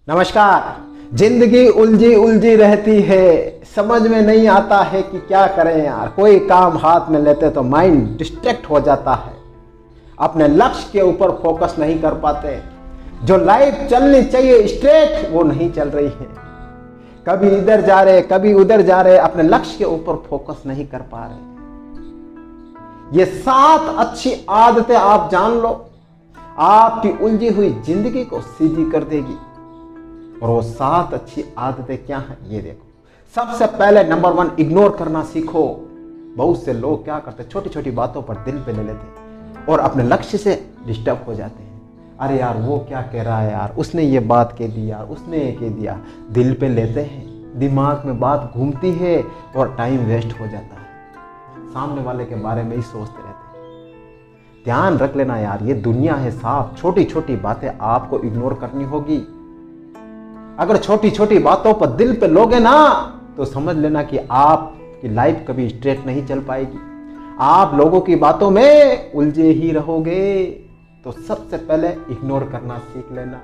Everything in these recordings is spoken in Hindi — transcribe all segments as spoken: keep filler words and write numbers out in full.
नमस्कार। जिंदगी उलझी उलझी रहती है, समझ में नहीं आता है कि क्या करें यार। कोई काम हाथ में लेते तो माइंड डिस्ट्रैक्ट हो जाता है, अपने लक्ष्य के ऊपर फोकस नहीं कर पाते। जो लाइफ चलनी चाहिए स्ट्रेट वो नहीं चल रही है, कभी इधर जा रहे कभी उधर जा रहे, अपने लक्ष्य के ऊपर फोकस नहीं कर पा रहे। ये सात अच्छी आदतें आप जान लो, आपकी उलझी हुई जिंदगी को सीधी कर देगी। और वो सात अच्छी आदतें क्या हैं ये देखो। सबसे पहले नंबर वन, इग्नोर करना सीखो। बहुत से लोग क्या करते, छोटी छोटी बातों पर दिल पे ले लेते और अपने लक्ष्य से डिस्टर्ब हो जाते हैं। अरे यार वो क्या कह रहा है यार, उसने ये बात कह दी यार, उसने ये कह दिया, दिल पे लेते हैं, दिमाग में बात घूमती है और टाइम वेस्ट हो जाता है। सामने वाले के बारे में ही सोचते रहते हैं। ध्यान रख लेना यार, ये दुनिया है साफ, छोटी छोटी बातें आपको इग्नोर करनी होगी। अगर छोटी छोटी बातों पर दिल पे लोगे ना तो समझ लेना कि आपकी लाइफ कभी स्ट्रेट नहीं चल पाएगी, आप लोगों की बातों में उलझे ही रहोगे। तो सबसे पहले इग्नोर करना सीख लेना।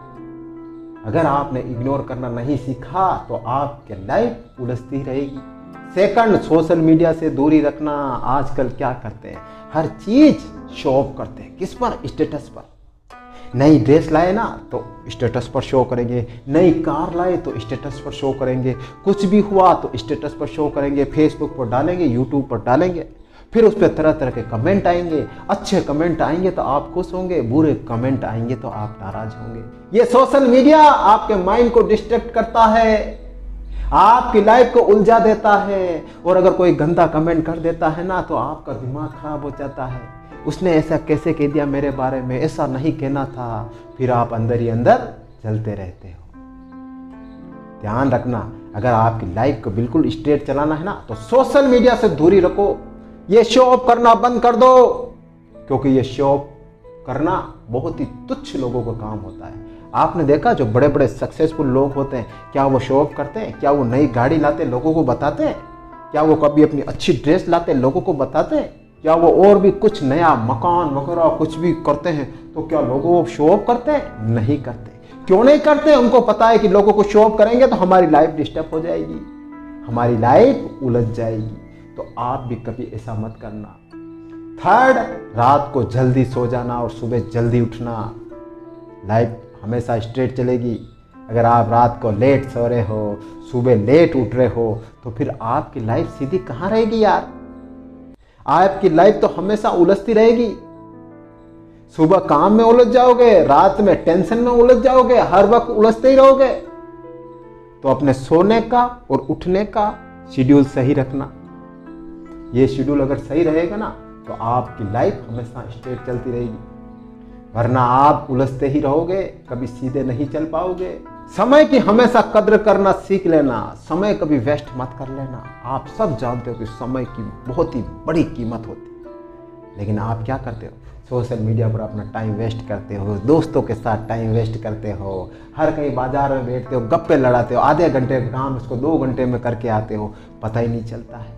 अगर आपने इग्नोर करना नहीं सीखा तो आपकी लाइफ उलझती रहेगी। सेकंड, सोशल मीडिया से दूरी रखना। आजकल क्या करते हैं, हर चीज शो ऑफ करते हैं। किस पर? स्टेटस पर। नई ड्रेस लाए ना तो स्टेटस पर शो करेंगे, नई कार लाए तो स्टेटस पर शो करेंगे, कुछ भी हुआ तो स्टेटस पर शो करेंगे, फेसबुक पर डालेंगे, यूट्यूब पर डालेंगे। फिर उस पर तरह तरह के कमेंट आएंगे। अच्छे कमेंट आएंगे तो आप खुश होंगे, बुरे कमेंट आएंगे तो आप नाराज होंगे। ये सोशल मीडिया आपके माइंड को डिस्ट्रैक्ट करता है, आपकी लाइफ को उलझा देता है। और अगर कोई गंदा कमेंट कर देता है ना तो आपका दिमाग खराब हो जाता है। उसने ऐसा कैसे कह दिया मेरे बारे में, ऐसा नहीं कहना था। फिर आप अंदर ही अंदर चलते रहते हो। ध्यान रखना, अगर आपकी लाइफ को बिल्कुल स्ट्रेट चलाना है ना तो सोशल मीडिया से दूरी रखो। ये शो ऑफ करना बंद कर दो, क्योंकि ये शो ऑफ करना बहुत ही तुच्छ लोगों का काम होता है। आपने देखा जो बड़े बड़े सक्सेसफुल लोग होते हैं, क्या वो शो ऑफ करते हैं? क्या वो नई गाड़ी लाते लोगों को बताते हैं? क्या वो कभी अपनी अच्छी ड्रेस लाते लोगों को बताते हैं? क्या वो और भी कुछ नया मकान वगैरह कुछ भी करते हैं तो क्या लोगों को शो ऑफ करते हैं? नहीं करते। क्यों नहीं करते? उनको पता है कि लोगों को शो ऑफ करेंगे तो हमारी लाइफ डिस्टर्ब हो जाएगी, हमारी लाइफ उलझ जाएगी। तो आप भी कभी ऐसा मत करना। थर्ड, रात को जल्दी सो जाना और सुबह जल्दी उठना। लाइफ हमेशा स्ट्रेट चलेगी। अगर आप रात को लेट सो रहे हो, सुबह लेट उठ रहे हो, तो फिर आपकी लाइफ सीधी कहाँ रहेगी यार? आपकी लाइफ तो हमेशा उलझती रहेगी। सुबह काम में उलझ जाओगे, रात में टेंशन में उलझ जाओगे, हर वक्त उलझते ही रहोगे। तो अपने सोने का और उठने का शेड्यूल सही रखना। ये शेड्यूल अगर सही रहेगा ना तो आपकी लाइफ हमेशा स्ट्रेट चलती रहेगी, वरना आप उलझते ही रहोगे, कभी सीधे नहीं चल पाओगे। समय की हमेशा कद्र करना सीख लेना, समय कभी वेस्ट मत कर लेना। आप सब जानते हो कि समय की बहुत ही बड़ी कीमत होती है, लेकिन आप क्या करते हो? सोशल मीडिया पर अपना टाइम वेस्ट करते हो, दोस्तों के साथ टाइम वेस्ट करते हो, हर कहीं बाजार में बैठते हो, गप्पे लड़ाते हो, आधे घंटे का काम उसको दो घंटे में करके आते हो, पता ही नहीं चलता है।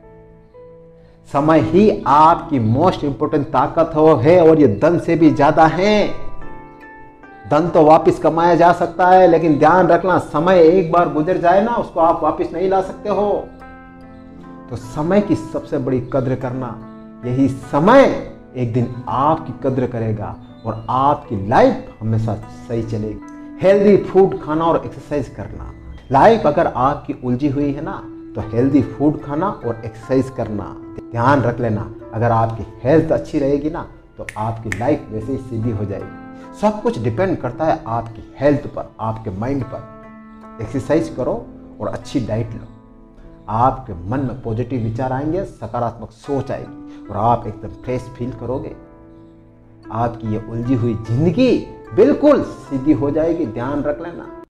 समय ही आपकी मोस्ट इंपोर्टेंट ताकत हो है और ये धन से भी ज्यादा है। धन तो वापस कमाया जा सकता है, लेकिन ध्यान रखना, समय एक बार गुजर जाए ना उसको आप वापस नहीं ला सकते हो। तो समय की सबसे बड़ी कद्र करना। यही समय एक दिन आपकी कद्र करेगा और आपकी लाइफ हमेशा सही चलेगी। हेल्दी फूड खाना और एक्सरसाइज करना। लाइफ अगर आपकी उलझी हुई है ना तो हेल्दी फूड खाना और एक्सरसाइज करना। ध्यान रख लेना, अगर आपकी हेल्थ अच्छी रहेगी ना तो आपकी लाइफ वैसे ही सीधी हो जाएगी। सब कुछ डिपेंड करता है आपकी हेल्थ पर, आपके माइंड पर। एक्सरसाइज करो और अच्छी डाइट लो, आपके मन में पॉजिटिव विचार आएंगे, सकारात्मक सोच आएगी और आप एकदम फ्रेश फील करोगे। आपकी ये उलझी हुई जिंदगी बिल्कुल सीधी हो जाएगी। ध्यान रख लेना।